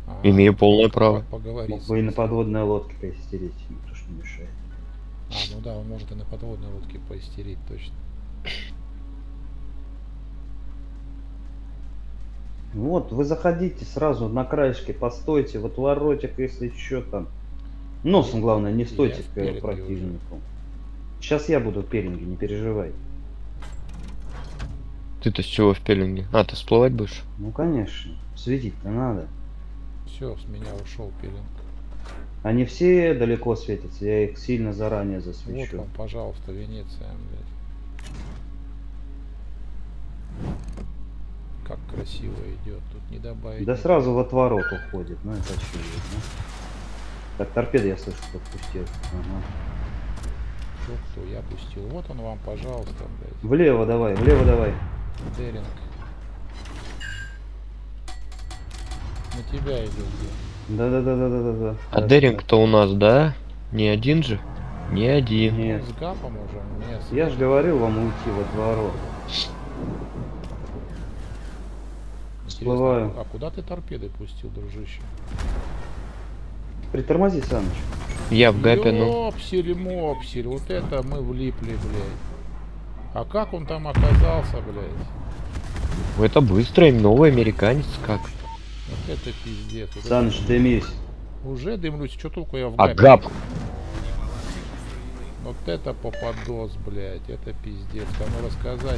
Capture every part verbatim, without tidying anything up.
А, Имею полное право. Поговорить. Мог бы и на подводной лодке поистерить, никто ж не мешает. А, ну да, он может и на подводной лодке поистерить, точно. Вот, вы заходите сразу на краешке, постойте, в отворотик, если что там. Носом, главное, не стойте в к пеленге противнику. Сейчас я буду в пеленге, не переживай. Ты-то с чего в пеленге? А, ты всплывать будешь? Ну, конечно, светить-то надо. Все, с меня ушел пеленг. Они все далеко светятся, я их сильно заранее засвечу. Вот вам, пожалуйста, Венеция, блядь. Как красиво идет, тут не добавить. Да сразу в отворот уходит, ну это очевидно. Так, торпеды я слышу, подпустил. Ага. Кто, кто, я пустил. Вот он вам, пожалуйста, блядь. Влево давай, влево давай. Деринг. На тебя идет, блядь. Да-да-да-да-да-да. А да, Деринг-то у нас, да? Не один же? Не один. Нет. Он с гапом уже. Меня Я же говорил вам уйти в отворот. Всплываю. А куда ты торпеды пустил, дружище? Притормози, Саныч. Я в гапе, ну. Ёпсель-мопсель, вот это мы влипли, блядь. А как он там оказался, блядь? Это быстро, им новый американец как. Вот это пиздец. Вот Саныч, это... дымись. Уже дымлюсь, что только я в А гапе. гап. Вот это попадос, блядь, это пиздец. Кому рассказать?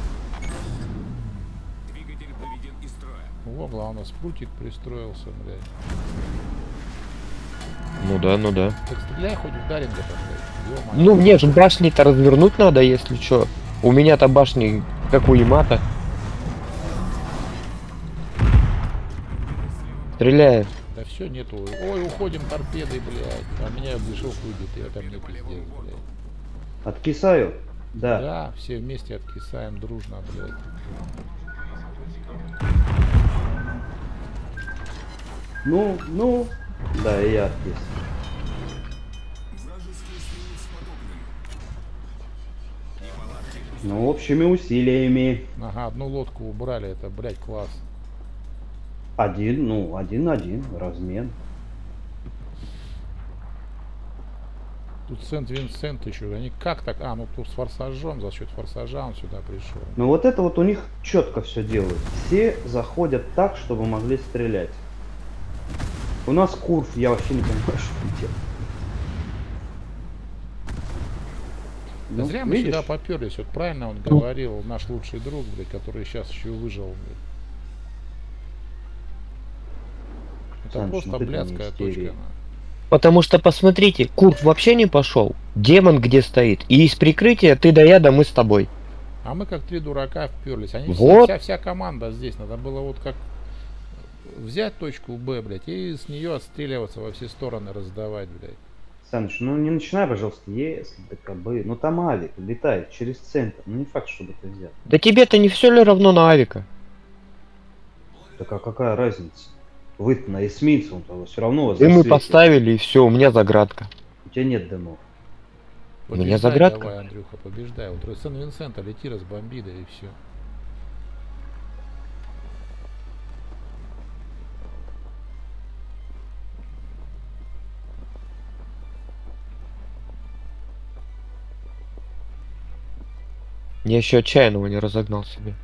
Двигатель выведен из строя. Во, главное, спутник пристроился, блядь. Ну да, ну да. Так стреляй хоть в Даринга, блядь. Ё-моё. Ну мне же башни-то развернуть надо, если что. У меня-то башни, как у Ямата. Стреляю. Да все, нету. Ой, уходим торпедой, блядь. А меня движок выбит, и это мне пиздец, блядь. Откисаю? Да. Да, все вместе откисаем дружно, блядь. Ну, ну. Да, и я откис. Вражеский эсминец потоплен. Ну, общими усилиями. Ага, одну лодку убрали, это, блядь, класс. Один, ну, один-один, размен. Тут Сент-Винсент еще, они как так? А, ну тут с форсажом, за счет форсажа он сюда пришел. Ну вот это вот у них четко все делают. Все заходят так, чтобы могли стрелять. У нас курс, я вообще не понимаю, что делать. Да Ну, зря мы видишь? сюда поперлись, вот правильно он говорил, наш лучший друг, блядь, который сейчас еще выжил, блядь. Это Саныч, просто ну ты там не блядская истери. точка. она. Потому что, посмотрите, Курт вообще не пошел. Демон где стоит. И из прикрытия ты да я, да мы с тобой. А мы как три дурака вперлись. Они все- Вот. вся, вся команда здесь. Надо было вот как взять точку Б, блядь, и с нее отстреливаться во все стороны, раздавать, блядь. Саныч, ну не начинай, пожалуйста, если ДКБ. Ну там авик летает через центр. Ну не факт, чтобы ты взял. Да тебе-то не все ли равно на авика? Так а какая разница? Вы на эсминце, он того все равно вас И мы засветит. поставили, и все, у меня заградка. У тебя нет дымов. У меня Побеждай заградка. давай, Андрюха, побеждай. Вот Сен-Винсента лети, разбомби, да и все. Я еще отчаянного не разогнал себе.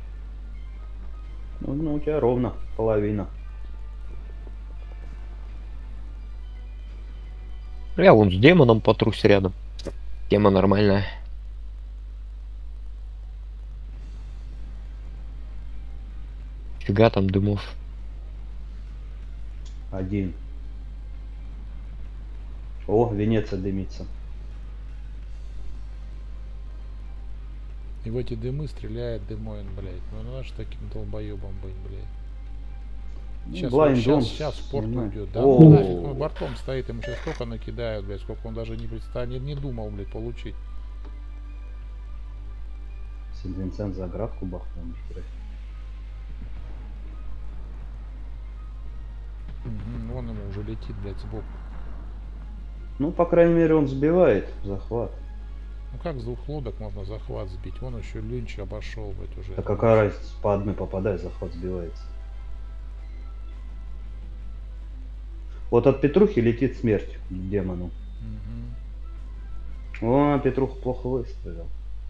Ну, ну у тебя ровно половина. Я вон с демоном потрусь рядом. Тема нормальная. Фига там дымов. Один. О, Венеция дымится. И в эти дымы стреляет Демоин, блядь. Ну надо же таким долбоебом быть, блядь. Ну, Сейчас, Blind вот, сейчас, Dome сейчас в порт снимай. уйдет. Да О. ну нафиг, он бортом стоит, ему сейчас столько накидают, блядь, сколько он даже не представлял, не, не думал, блядь, получить. Сен-Винсент заградку бахнул, нихера. Угу, вон ему уже летит, блядь, сбоку. Ну, по крайней мере, он сбивает захват. Ну как с двух лодок можно захват сбить? Вон еще Линч обошел, блядь, уже. А какая разница, по одной попадая, захват сбивается. Вот от Петрухи летит смерть демону. Мгм. О, Петруха плохо выстрелил.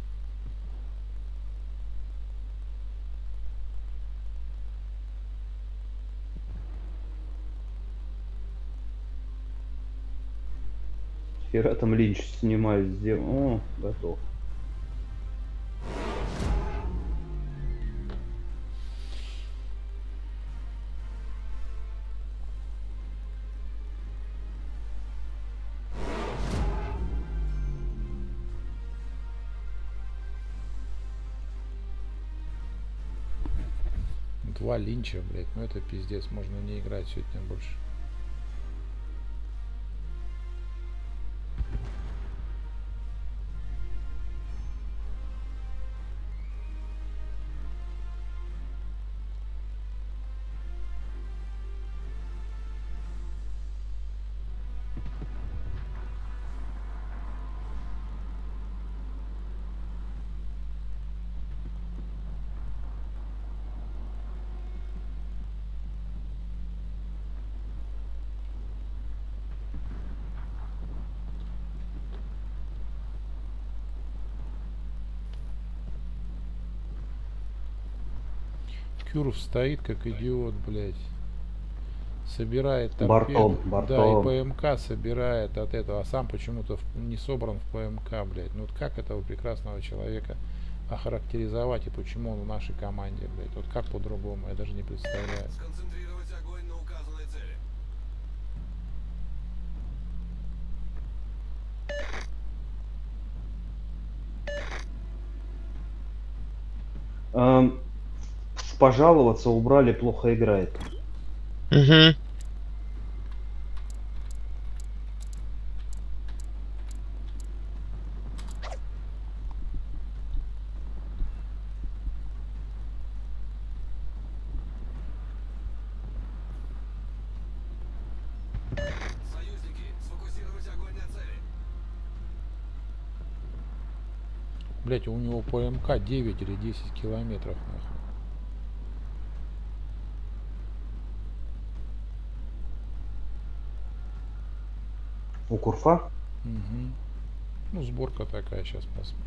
Хера там Линч снимает с дем... О, готов. Два линча, блядь. Ну это пиздец. Можно не играть сегодня больше. Кюров стоит как идиот, блядь. Собирает там Бортом, пе- бортом. Да, и ПМК собирает от этого, а сам почему-то в- не собран в ПМК, блядь. Ну вот как этого прекрасного человека охарактеризовать и почему он в нашей команде, блядь? Вот как по-другому, я даже не представляю. Сконцентрировать огонь на указанной цели. Эм, в пожаловаться убрали, плохо играет. Угу. Союзники, сфокусировать огонь на цели. Блядь, у него ПМК девять или десять километров, нахуй. У Курфа? Мгм. Ну, сборка такая, сейчас посмотрим.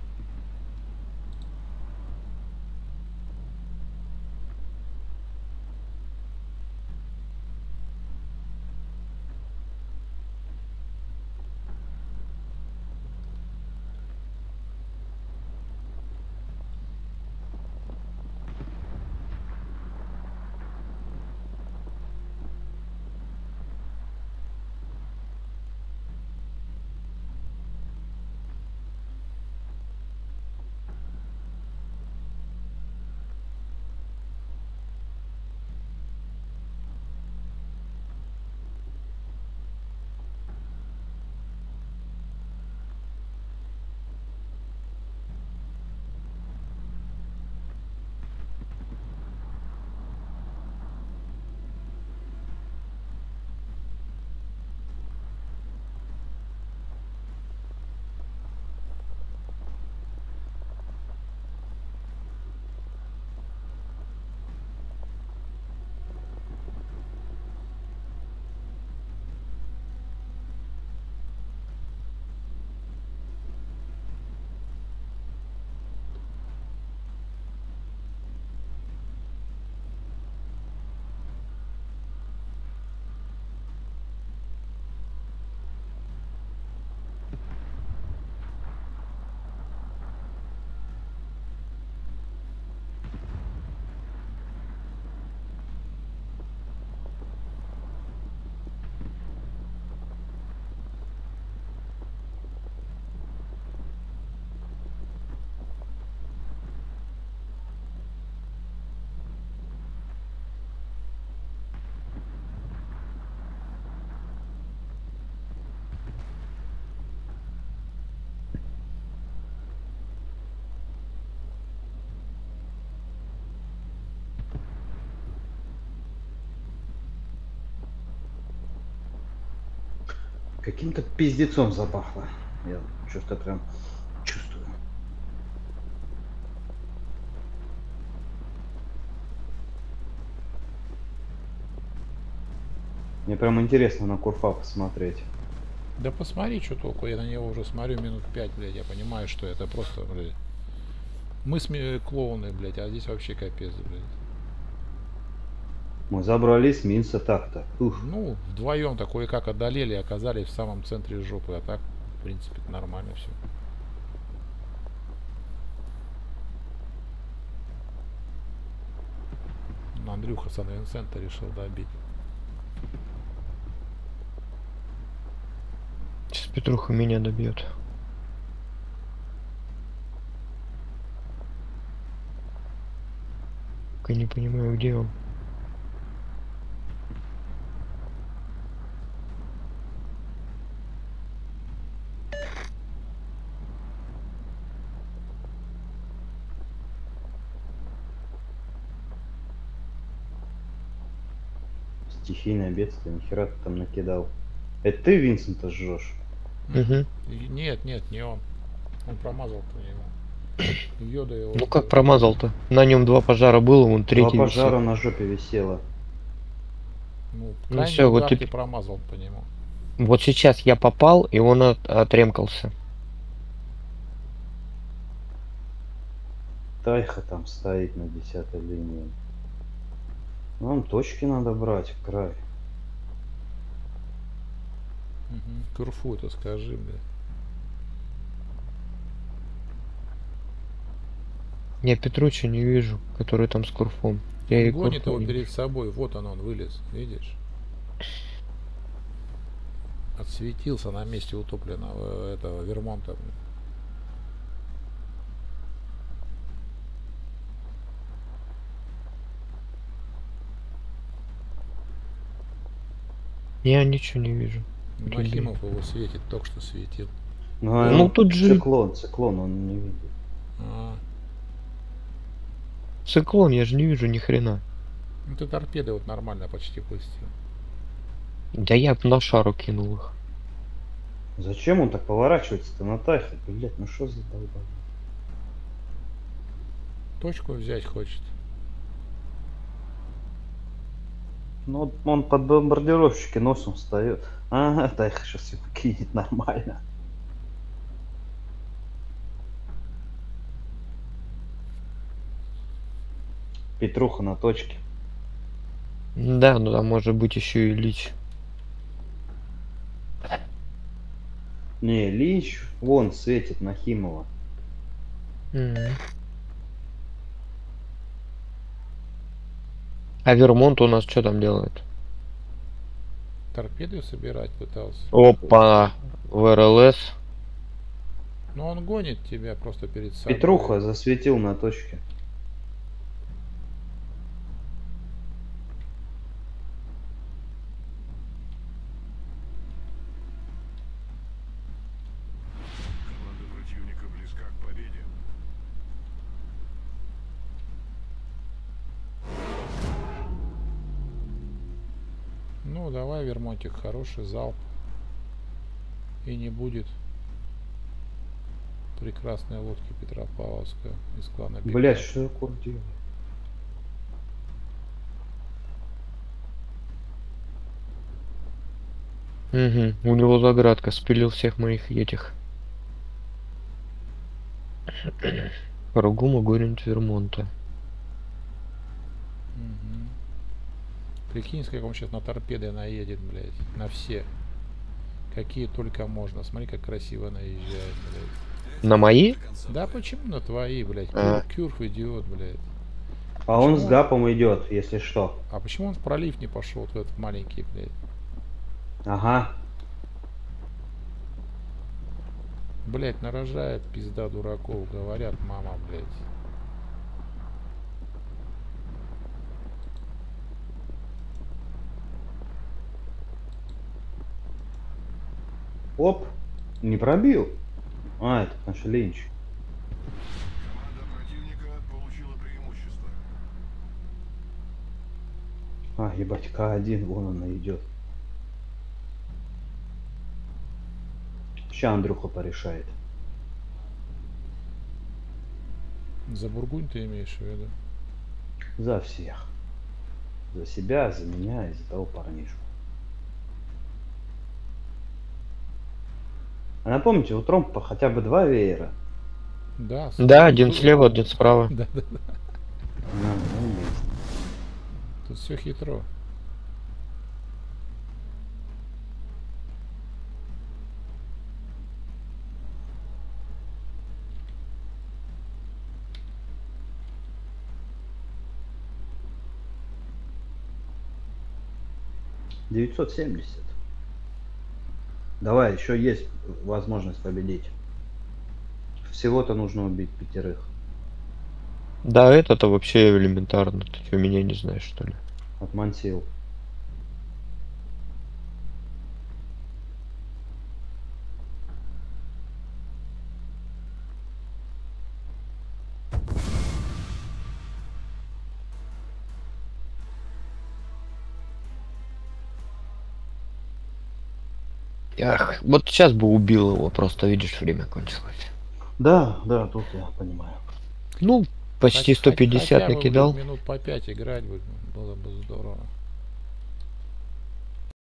Каким-то пиздецом запахло. Я что-то прям чувствую. Мне прям интересно на Курфа посмотреть. Да посмотри, что толку. Я на него уже смотрю минут пять, блядь. Я понимаю, что это просто, блядь. Мы с ми- клоуны, блядь, а здесь вообще капец, блядь. Мы забрались Минса так-то. Ух. Ну, вдвоем такое как одолели, оказались в самом центре жопы, а так, в принципе, нормально все. Андрюха Сан-Винсента решил добить. Сейчас Петруха меня добьет. Я не понимаю, где он. Стихийное бедствие, нихера ты там накидал. Это ты Винсента жжешь? Угу. И- Нет, нет, не он. Он промазал по нему. Йода его Ну как сбил. промазал-то? На нем два пожара было, он Два третий пожара висел. на жопе висело. Ну, Ну крайний всё, вот удар ты теперь- промазал по нему. Вот сейчас я попал, и он от- отремкался. Тайха там стоит на десятой линии. Нам точки надо брать в край. Угу. Курфу это скажи, бля. Я Петруча не вижу, который там с Курфом. Я и Он гонит Курфа его не перед вижу. собой. Вот он, он вылез. Видишь? Отсветился на месте утопленного этого Вермонта. бля. Я ничего не вижу. Нахимов его светит, только что светил. Ну, а Ну, он тут же- циклон, циклон, он не видит. А, Циклон, я же не вижу ни хрена. ну ты торпеды вот нормально почти пустил. Да я б на шару кинул их. Зачем он так поворачивается-то на Тайха? Блять, ну что за долбоеб? Точку взять хочет. Ну вот он под бомбардировщики носом встает. Ага, Тайха сейчас его кинет нормально. Петруха на точке. Да, ну там может быть еще и Лич. Не, Лич вон светит Нахимова. Мгм. А Вермонт у нас что там делает? Торпеды собирать пытался. Опа, в эр эл эс. Но он гонит тебя просто перед собой. Петруха засветил на точке. Команда противника близка к победе. Ну, давай, Вермонтик, хороший залп. И не будет прекрасной лодки Петропавловска из клана Биг Блять, Мак. что такое делает? Угу. У него заградка, спилил всех моих этих. Ругума горинт Вермонта. Мгм. Прикинь, как он сейчас на торпеды наедет, блядь. На все. Какие только можно. Смотри, как красиво наезжает, блядь. На мои? Да почему на твои, блядь? А. Кюр, кюрф идиот, блядь. А он с Почему? гапом идет, если что. А почему он в пролив не пошел, вот в этот маленький, блядь? Ага. Блядь, нарожает пизда дураков, говорят, мама, блядь. Оп. Не пробил. А, это наш Линч. Команда противника получила преимущество. А, ебать, К один, вон она идет. Ща Андрюха порешает. За Бургунь ты имеешь в виду? За всех. За себя, за меня и за того парнишку. А напомните, у Тромпа хотя бы два веера. Да, Да, один слева, один справа. Да, да, да. На, ну, есть. Тут все хитро. девятьсот семьдесят. Давай, еще есть возможность победить. Всего-то нужно убить пятерых. Да, это-то вообще элементарно. Ты что, меня не знаешь, что ли? Отмансил. Ах, вот сейчас бы убил его, просто видишь, время кончилось. Да, да, тут я понимаю. Ну, почти Хоть- сто хоть- пятьдесят хотя бы, накидал. блин, минут по пять играть бы было бы здорово.